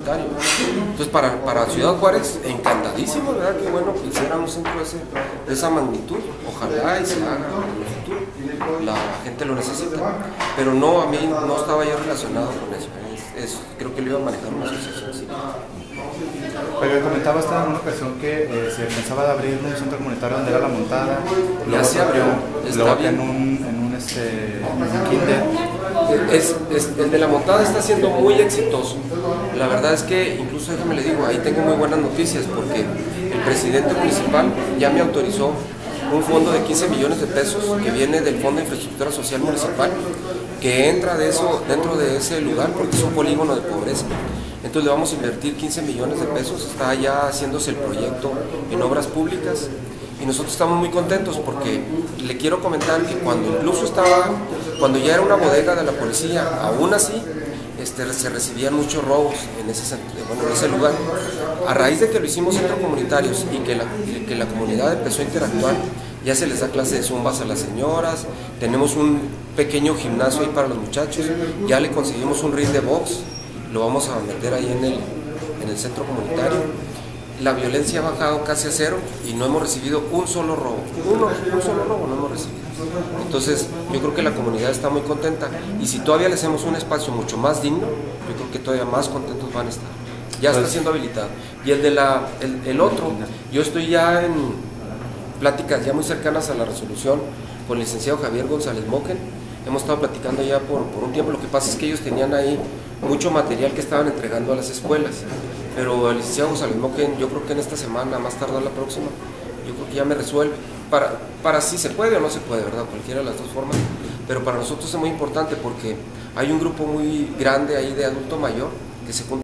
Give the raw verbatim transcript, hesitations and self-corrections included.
comunitario. Entonces para, para Ciudad Juárez, encantadísimo, ¿verdad? Que bueno que hicieran un centro de, ese, de esa magnitud, ojalá y se haga en el futuro, la gente lo necesita, pero no, a mí no estaba yo relacionado con eso, es, es, creo que lo iba a manejar una asociación civil. Pero comentaba hasta en una ocasión que eh, se pensaba de abrir un centro comunitario donde era La Montada, ya se abrió, luego que en un, en un, este, en un kinder. Es, es, el de La Montada está siendo muy exitoso. La verdad es que, incluso déjame le digo, ahí tengo muy buenas noticias porque el presidente municipal ya me autorizó un fondo de quince millones de pesos que viene del Fondo de Infraestructura Social Municipal, que entra de eso, dentro de ese lugar porque es un polígono de pobreza. Entonces le vamos a invertir quince millones de pesos, está ya haciéndose el proyecto en obras públicas y nosotros estamos muy contentos porque le quiero comentar que cuando incluso estaba, cuando ya era una bodega de la policía, aún así este, se recibían muchos robos en ese, bueno, en ese lugar. A raíz de que lo hicimos centro comunitarios y que la, que la comunidad empezó a interactuar, ya se les da clase de zumbas a las señoras, tenemos un pequeño gimnasio ahí para los muchachos, ya le conseguimos un ring de box, lo vamos a meter ahí en el, en el centro comunitario. La violencia ha bajado casi a cero y no hemos recibido un solo robo, Uno, un solo robo no hemos recibido. Entonces yo creo que la comunidad está muy contenta y si todavía le hacemos un espacio mucho más digno, yo creo que todavía más contentos van a estar. Ya está siendo habilitado. Y el de la, el, el otro, yo estoy ya en pláticas ya muy cercanas a la resolución con el licenciado Javier González Moquen. Hemos estado platicando ya por, por un tiempo. Lo que pasa es que ellos tenían ahí mucho material que estaban entregando a las escuelas, pero el licenciado González Moquen, yo creo que en esta semana, más tardar la próxima, yo creo que ya me resuelve para, para si se puede o no se puede, ¿verdad? Cualquiera de las dos formas, pero para nosotros es muy importante porque hay un grupo muy grande ahí de adulto mayor que se junta